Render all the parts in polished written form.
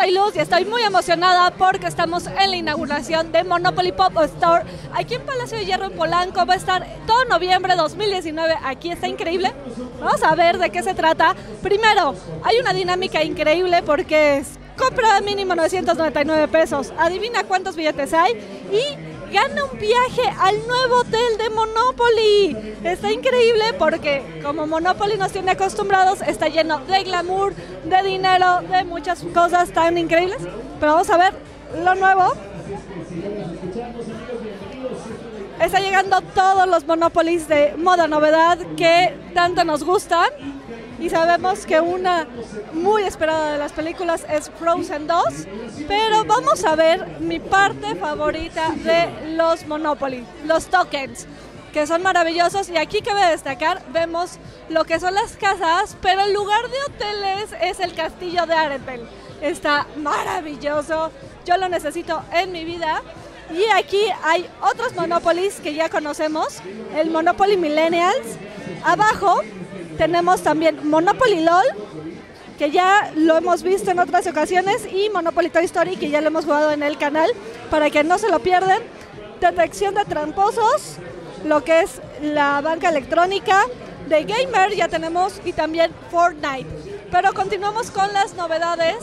soy Luz y estoy muy emocionada porque estamos en la inauguración de Monopoly Pop Store aquí en Palacio de Hierro en Polanco. Va a estar todo noviembre 2019, aquí está increíble. Vamos a ver de qué se trata. Primero, hay una dinámica increíble porque es compra mínimo 999 pesos, adivina cuántos billetes hay y gana un viaje al nuevo hotel de Monopoly. Está increíble porque como Monopoly nos tiene acostumbrados, está lleno de glamour, de dinero, de muchas cosas tan increíbles. Pero vamos a ver lo nuevo. Está llegando todos los Monopolies de moda novedad que tanto nos gustan. Y sabemos que una muy esperada de las películas es Frozen 2, pero vamos a ver mi parte favorita de los Monopoly, los tokens, que son maravillosos. Y aquí cabe destacar, vemos lo que son las casas, pero en lugar de hoteles es el castillo de Arendelle. Está maravilloso, yo lo necesito en mi vida. Y aquí hay otros Monopolies que ya conocemos, el Monopoly Millennials. Abajo tenemos también Monopoly LOL, que ya lo hemos visto en otras ocasiones, y Monopoly Toy Story, que ya lo hemos jugado en el canal, para que no se lo pierdan. Detección de tramposos, lo que es la banca electrónica, de Gamer ya tenemos, y también Fortnite. Pero continuamos con las novedades.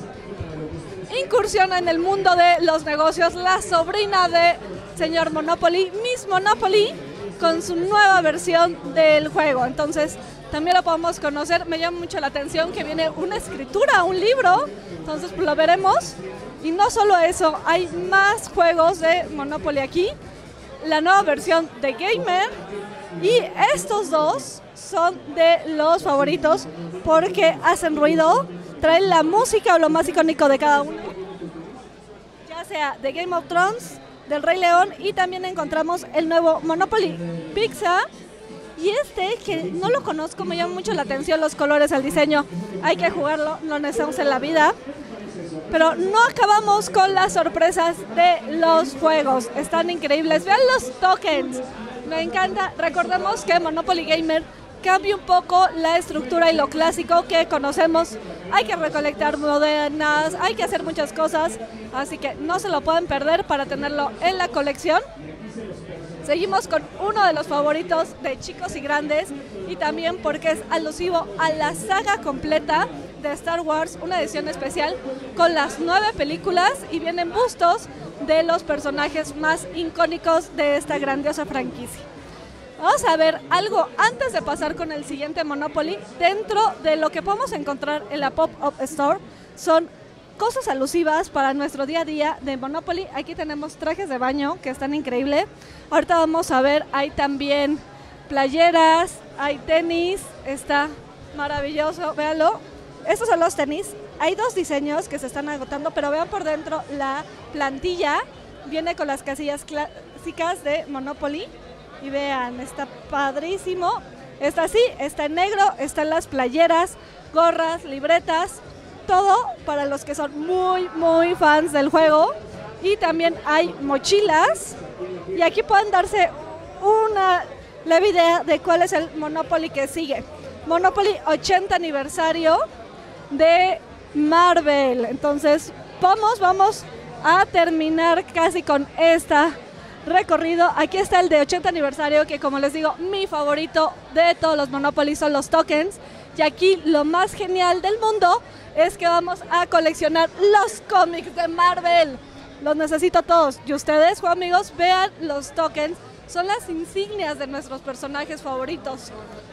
Incursiona en el mundo de los negocios la sobrina de señor Monopoly, Miss Monopoly, con su nueva versión del juego. Entonces también lo podemos conocer. Me llama mucho la atención que viene una escritura, un libro, entonces pues lo veremos. Y no solo eso, hay más juegos de Monopoly aquí, la nueva versión de Gamer, y estos dos son de los favoritos porque hacen ruido, traen la música o lo más icónico de cada uno, ya sea de Game of Thrones, del Rey León, y también encontramos el nuevo Monopoly Pizza. Y este, que no lo conozco, me llama mucho la atención los colores, el diseño. Hay que jugarlo, lo necesitamos en la vida. Pero no acabamos con las sorpresas de los juegos. Están increíbles. Vean los tokens. Me encanta. Recordemos que Monopoly Gamer cambia un poco la estructura y lo clásico que conocemos. Hay que recolectar monedas, hay que hacer muchas cosas. Así que no se lo pueden perder para tenerlo en la colección. Seguimos con uno de los favoritos de chicos y grandes, y también porque es alusivo a la saga completa de Star Wars, una edición especial con las 9 películas, y vienen bustos de los personajes más icónicos de esta grandiosa franquicia. Vamos a ver algo antes de pasar con el siguiente Monopoly. Dentro de lo que podemos encontrar en la Pop-Up Store son cosas alusivas para nuestro día a día de Monopoly. Aquí tenemos trajes de baño que están increíbles. Ahorita vamos a ver, hay también playeras, hay tenis, está maravilloso, véanlo. Estos son los tenis. Hay dos diseños que se están agotando, pero vean por dentro la plantilla. Viene con las casillas clásicas de Monopoly. Y vean, está padrísimo. Está así, está en negro, están las playeras, gorras, libretas, todo para los que son muy fans del juego. Y también hay mochilas, y aquí pueden darse una leve idea de cuál es el Monopoly que sigue. Monopoly 80 aniversario de Marvel. Entonces vamos a terminar casi con esta recorrido. Aquí está el de 80 aniversario, que como les digo, mi favorito de todos los Monopoly son los tokens. Y aquí lo más genial del mundo es que vamos a coleccionar los cómics de Marvel. Los necesito todos. Y ustedes, amigos, vean los tokens. Son las insignias de nuestros personajes favoritos.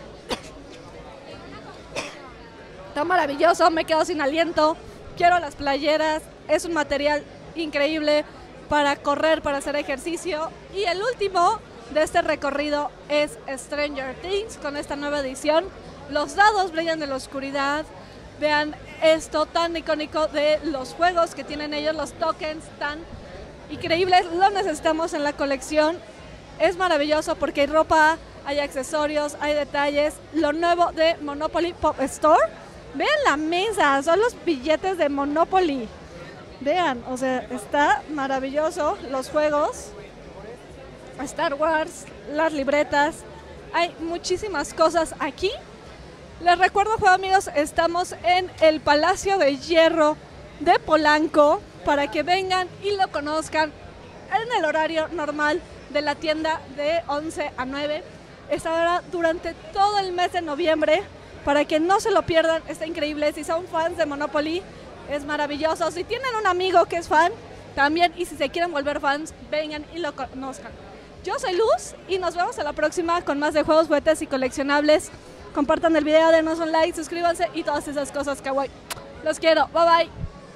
Está maravilloso, me quedo sin aliento. Quiero las playeras. Es un material increíble para correr, para hacer ejercicio. Y el último de este recorrido es Stranger Things con esta nueva edición. Los dados brillan en la oscuridad. Vean esto tan icónico de los juegos que tienen ellos, los tokens tan increíbles. Lo necesitamos en la colección. Es maravilloso porque hay ropa, hay accesorios, hay detalles. Lo nuevo de Monopoly Pop Store. Vean la mesa, son los billetes de Monopoly. Vean, o sea, está maravilloso. Los juegos, Star Wars, las libretas. Hay muchísimas cosas aquí. Les recuerdo, amigos, estamos en el Palacio de Hierro de Polanco para que vengan y lo conozcan en el horario normal de la tienda de 11 a 9. Estará durante todo el mes de noviembre para que no se lo pierdan. Está increíble. Si son fans de Monopoly, es maravilloso. Si tienen un amigo que es fan, también. Y si se quieren volver fans, vengan y lo conozcan. Yo soy Luz y nos vemos a la próxima con más de juegos, juguetes y coleccionables. Compartan el video, denos un like, suscríbanse y todas esas cosas kawaii. Los quiero. Bye bye.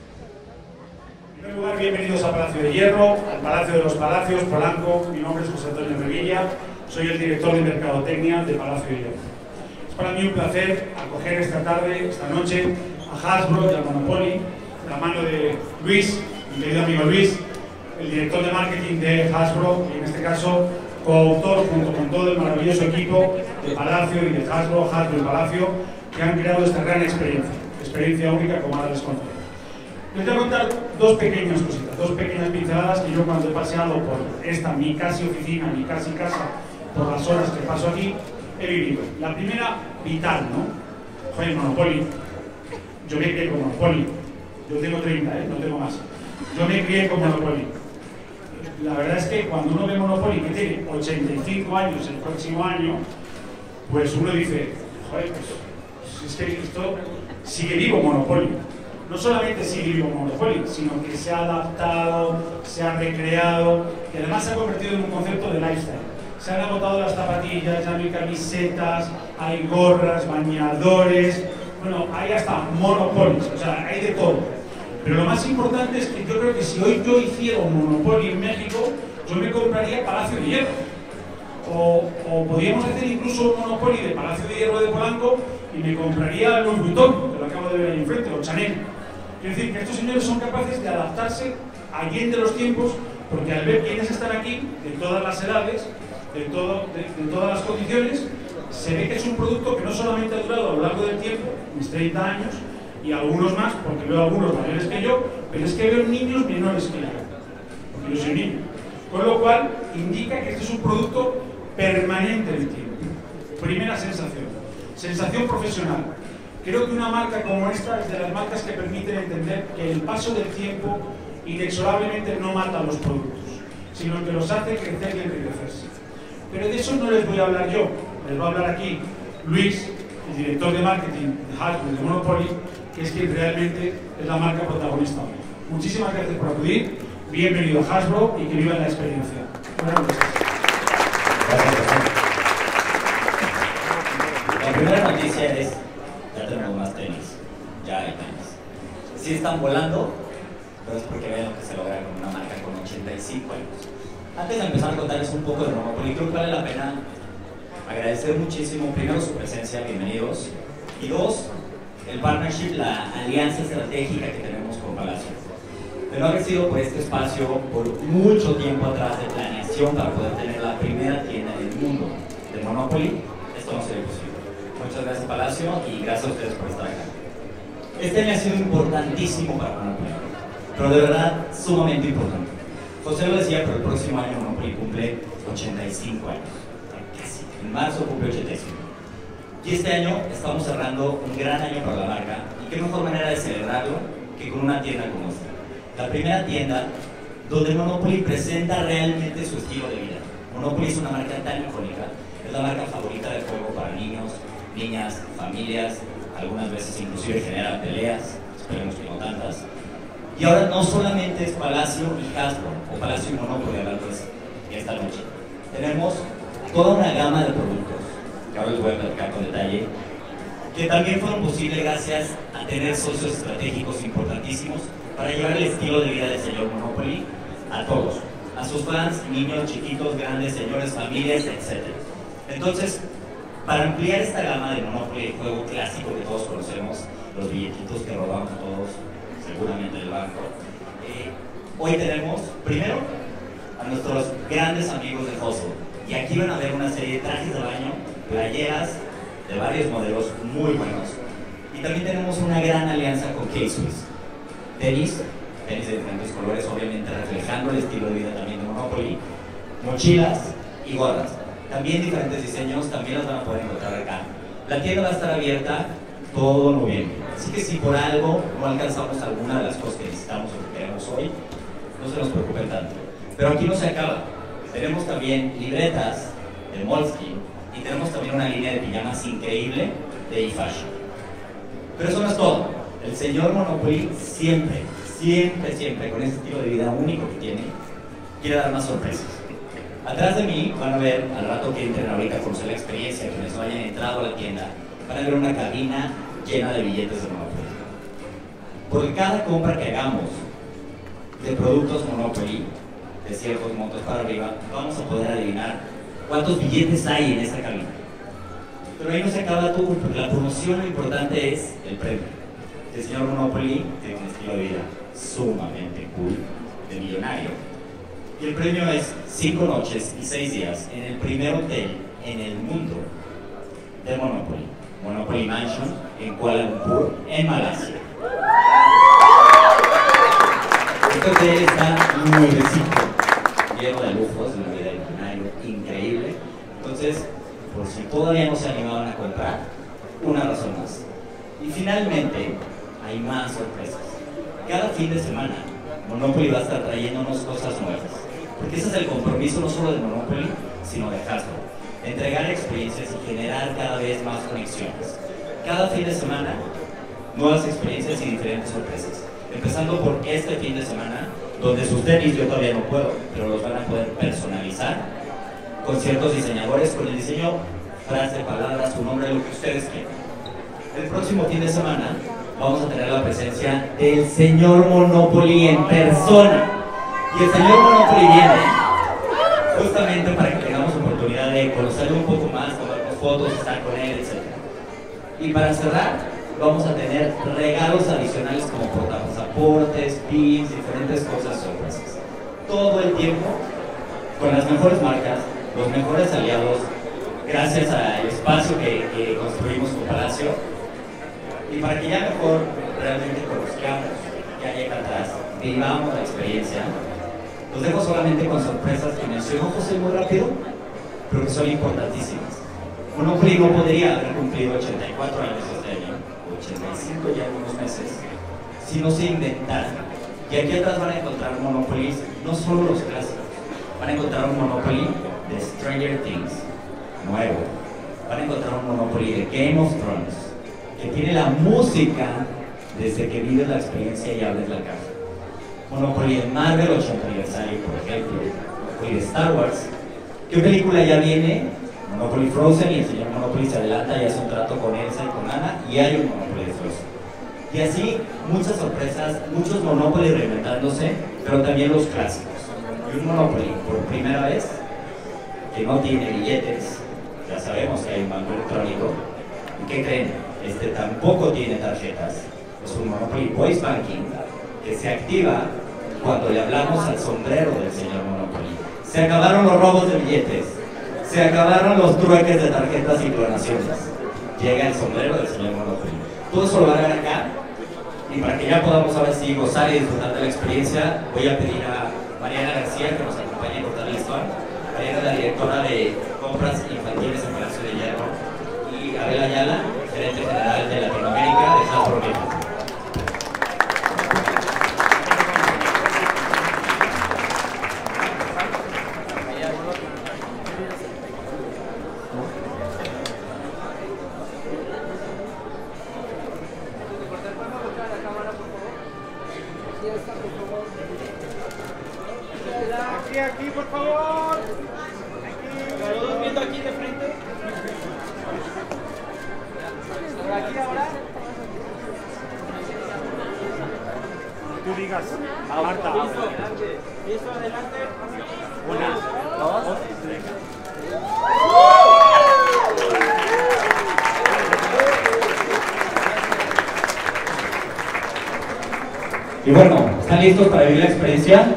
En primer lugar, bienvenidos a Palacio de Hierro, al Palacio de los Palacios, Polanco. Mi nombre es José Antonio Revilla, soy el director de Mercadotecnia de Palacio de Hierro. Es para mí un placer acoger esta tarde, esta noche, a Hasbro y a Monopoly, de la mano de Luis, mi querido amigo Luis, el director de marketing de Hasbro, y en este caso coautor junto con todo el maravilloso equipo de Palacio y de Hasbro y Palacio, que han creado esta gran experiencia única como ahora les contaré. Les voy a contar dos pequeñas cositas, dos pequeñas pinceladas que yo cuando he paseado por esta mi casi oficina, mi casi casa, por las horas que paso aquí, he vivido. La primera, vital, ¿no? Joder, Monopoly. Yo me crié con Monopoly. Yo tengo 30, no tengo más. Yo me crié con Monopoly. La verdad es que cuando uno ve Monopoly, que tiene 85 años el próximo año, pues uno dice, joder, pues es que esto sigue vivo Monopoly. No solamente sigue vivo Monopoly, sino que se ha adaptado, se ha recreado y además se ha convertido en un concepto de lifestyle. Se han agotado las zapatillas, ya no hay camisetas, hay gorras, bañadores, bueno, hay hasta Monopolies, o sea, hay de todo. Pero lo más importante es que yo creo que si hoy yo hiciera un Monopoly en México, yo me compraría Palacio de Hierro. O podríamos hacer incluso un Monopoly de Palacio de Hierro de Polanco y me compraría Louis Vuitton, que lo acabo de ver ahí enfrente, o Chanel. Es decir, que estos señores son capaces de adaptarse allende los tiempos, porque al ver quiénes están aquí, de todas las edades, de todas las condiciones, se ve que es un producto que no solamente ha durado a lo largo del tiempo, mis 30 años, y algunos más, porque veo algunos mayores que yo, pero es que veo niños menores que yo, porque yo soy niño. Con lo cual, indica que este es un producto permanente en el tiempo. Primera sensación. Sensación profesional. Creo que una marca como esta es de las marcas que permiten entender que el paso del tiempo inexorablemente no mata los productos, sino que los hace crecer y enriquecerse. Pero de eso no les voy a hablar yo, les va a hablar aquí Luis, el director de marketing de Hasbro y de Monopoly, que es quien realmente es la marca protagonista hoy. Muchísimas gracias por acudir, bienvenido a Hasbro y que viva la experiencia. Buenas noches. La primera noticia es, ya tenemos más tenis, ya hay tenis. Sí están volando, pero es porque vean lo que se logra con una marca con 85 años. Antes de empezar a contarles un poco de Monopoly, creo que vale la pena agradecer muchísimo, primero su presencia, bienvenidos, y dos, el partnership, la alianza estratégica que tenemos con Palacio. De no haber sido por este espacio, por mucho tiempo atrás de planeación para poder tener la primera tienda del mundo de Monopoly, esto no sería posible. Muchas gracias Palacio y gracias a ustedes por estar acá. Este año ha sido importantísimo para Monopoly, pero de verdad sumamente importante. José lo decía, pero el próximo año Monopoly cumple 85 años. Casi. En marzo cumple 85. Y este año estamos cerrando un gran año para la marca, y qué mejor manera de celebrarlo que con una tienda como esta. La primera tienda donde Monopoly presenta realmente su estilo de vida. Monopoly es una marca tan icónica, es la marca favorita del juego para niños, niñas, familias, algunas veces inclusive genera peleas, esperemos que no tantas. Y ahora no solamente es Palacio y Hasbro, o Palacio y Monopoly hablando esta noche. Tenemos toda una gama de productos, que ahora les voy a platicar con detalle, que también fueron posibles gracias a tener socios estratégicos importantísimos para llevar el estilo de vida del señor Monopoly a todos, a sus fans, niños, chiquitos, grandes, señores, familias, etc. Entonces, para ampliar esta gama de Monopoly, el juego clásico que todos conocemos, los billetitos que robamos todos, seguramente del banco, hoy tenemos, primero, a nuestros grandes amigos de Hustle. Y aquí van a ver una serie de trajes de baño, playeras de varios modelos muy buenos. Y también tenemos una gran alianza con K-Swiss. Tenis de diferentes colores, obviamente reflejando el estilo de vida también de Monopoly. Mochilas y gorras. También diferentes diseños, también las van a poder encontrar acá. La tienda va a estar abierta todo noviembre. Así que si por algo no alcanzamos alguna de las cosas que necesitamos o que queremos hoy, no se nos preocupen tanto. Pero aquí no se acaba. Tenemos también libretas de Moleskine y tenemos también una línea de pijamas increíble de eFashion. Pero eso no es todo. El señor Monopoly siempre, con ese estilo de vida único que tiene, quiere dar más sorpresas. Atrás de mí van a ver, al rato que entren ahorita a conocer la experiencia, quienes no hayan entrado a la tienda, van a ver una cabina llena de billetes de Monopoly. Por cada compra que hagamos de productos Monopoly, de ciertos montos para arriba, vamos a poder adivinar cuántos billetes hay en esa cabina. Pero ahí no se acaba todo, porque la promoción lo importante es el premio. El señor Monopoly tiene un estilo de vida sumamente cool, de millonario. Y el premio es 5 noches y 6 días en el primer hotel en el mundo de Monopoly. Monopoly Mansion en Kuala Lumpur, en Malasia. Este hotel está nuevecito, lleno de lujos, de una vida de millonario increíble. Entonces, por si todavía no se animaban a comprar, una razón más. Y finalmente, hay más sorpresas. Cada fin de semana, Monopoly va a estar trayéndonos cosas nuevas. Porque ese es el compromiso no solo de Monopoly, sino de Hasbro. Entregar experiencias y generar cada vez más conexiones. Cada fin de semana, nuevas experiencias y diferentes sorpresas. Empezando por este fin de semana, donde sus tenis yo todavía no puedo, pero los van a poder personalizar con ciertos diseñadores, con el diseño, frase, palabras, su nombre, lo que ustedes quieran. El próximo fin de semana vamos a tener la presencia del señor Monopoly en persona. Y el señor Monopoly viene justamente para que tengamos oportunidad de conocerlo un poco más, tomarnos fotos, estar con él, etc. Y para cerrar, vamos a tener regalos adicionales como portapasaportes, pins, diferentes cosas sorpresas. Todo el tiempo con las mejores marcas, los mejores aliados, gracias al espacio que construimos con Palacio. Y para que ya mejor realmente conozcamos qué hay acá atrás, vivamos la experiencia, los dejo solamente con sorpresas que mencionó José muy rápido, pero que son importantísimas. Monopoly no podría haber cumplido 84 años este año, 85 ya en unos meses, si no se inventara. Y aquí atrás van a encontrar Monopoly, no solo los clásicos, van a encontrar un Monopoly de Stranger Things, nuevo. Van a encontrar un Monopoly de Game of Thrones, que tiene la música desde que vives la experiencia y abres la caja. Monopoly de Marvel 80 aniversario, por ejemplo. Monopoly de Star Wars. ¿Qué película ya viene? Monopoly Frozen, y el señor Monopoly se adelanta y hace un trato con Elsa y con Anna, y hay un Monopoly de Frozen. Y así, muchas sorpresas, muchos Monopoly reinventándose, pero también los clásicos. Y un Monopoly, por primera vez, que no tiene billetes. Ya sabemos que hay un banco electrónico. ¿Y qué creen? Este tampoco tiene tarjetas. Es un Monopoly Voice Banking que se activa cuando le hablamos al sombrero del señor Monopoly. Se acabaron los robos de billetes, se acabaron los trueques de tarjetas y clonaciones. Llega el sombrero del señor Monopoly. Todo eso lo van a ver acá. Y para que ya podamos ahora sí gozar y disfrutar de la experiencia, voy a pedir a Mariana García que nos acompañe a cortar el listón. Mariana es la directora de compras infantiles en Palacio de Hierro, y Abel Ayala, gerente general de Latinoamérica de Hasbro México. Aquí, por favor. Aquí. Todos viendo aquí de frente. Por aquí ahora. Tú digas, Marta. Listo, adelante. Una, dos, tres. Y bueno, ¿están listos para vivir la experiencia?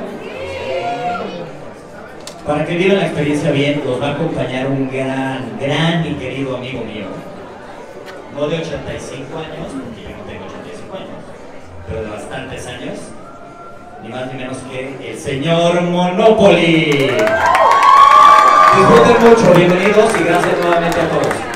Para que vivan la experiencia bien, los va a acompañar un gran y querido amigo mío. No de 85 años, porque yo no tengo 85 años, pero de bastantes años. Ni más ni menos que el señor Monopoly. Disfruten mucho, bienvenidos y gracias nuevamente a todos.